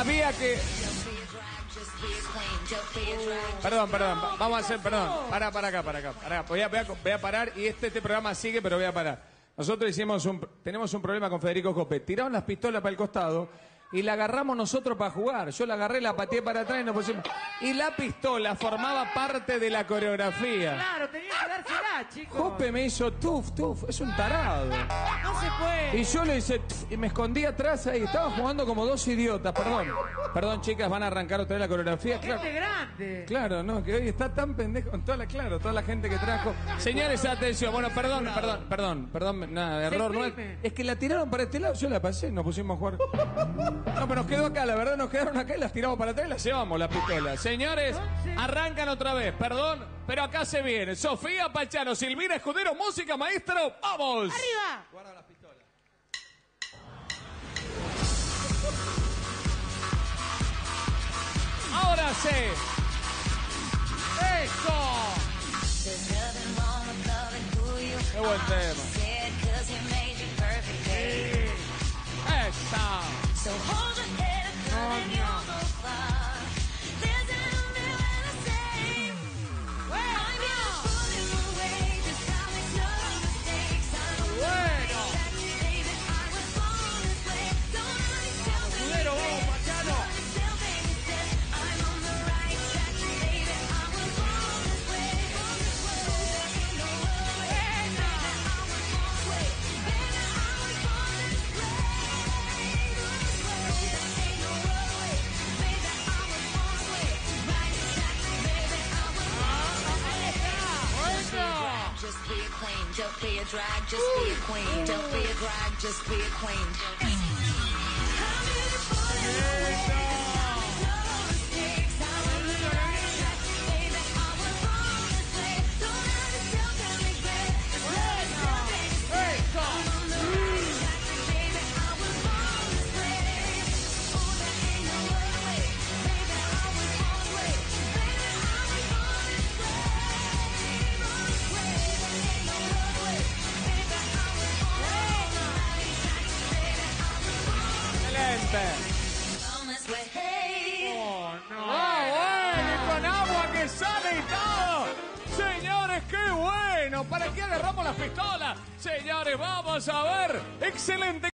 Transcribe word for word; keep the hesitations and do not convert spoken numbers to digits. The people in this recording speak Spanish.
Había que... Perdón, perdón, vamos a hacer, perdón. Para, para acá, para acá. Para acá. Voy, a, voy, a, voy a parar y este, este programa sigue, pero voy a parar. Nosotros hicimos un, tenemos un problema con Federico Cope. Tiraron las pistolas para el costado y la agarramos nosotros para jugar. Yo la agarré, la pateé para atrás y nos pusimos... Y la pistola formaba parte de la coreografía. Claro, tenía que dársela, chicos. Cope me hizo tuf, tuf, es un tarado. No se puede. Y yo le hice tuf, y me escondí atrás ahí. Estaba jugando como dos idiotas, perdón. Perdón, chicas, van a arrancar otra vez la coreografía. Claro, Gente grande. claro, no, que hoy está tan pendejo. Toda la, claro, toda la gente que trajo. Señores, atención. Bueno, perdón, perdón, perdón, perdón, nada, error no es. Es que la tiraron para este lado, yo la pasé, nos pusimos a jugar. No, pero nos quedó acá, la verdad, nos quedaron acá y las tiramos para atrás y las llevamos las pistolas. Señores, arrancan otra vez, perdón, pero acá se viene. Sofía Pachano, Silvina Escudero, música, maestro, ¡vamos! ¡Arriba! Guarda las pistolas. Ahora sí. ¡Eso! ¡Qué buen tema! ¡Esa! Just be a queen, don't be a drag, just be a queen. Don't be a drag, just be a queen. Oh, no. ¡Ah, bueno! Y con agua que sale y todo. Señores, qué bueno. ¿Para qué agarramos las pistolas? Señores, vamos a ver. Excelente.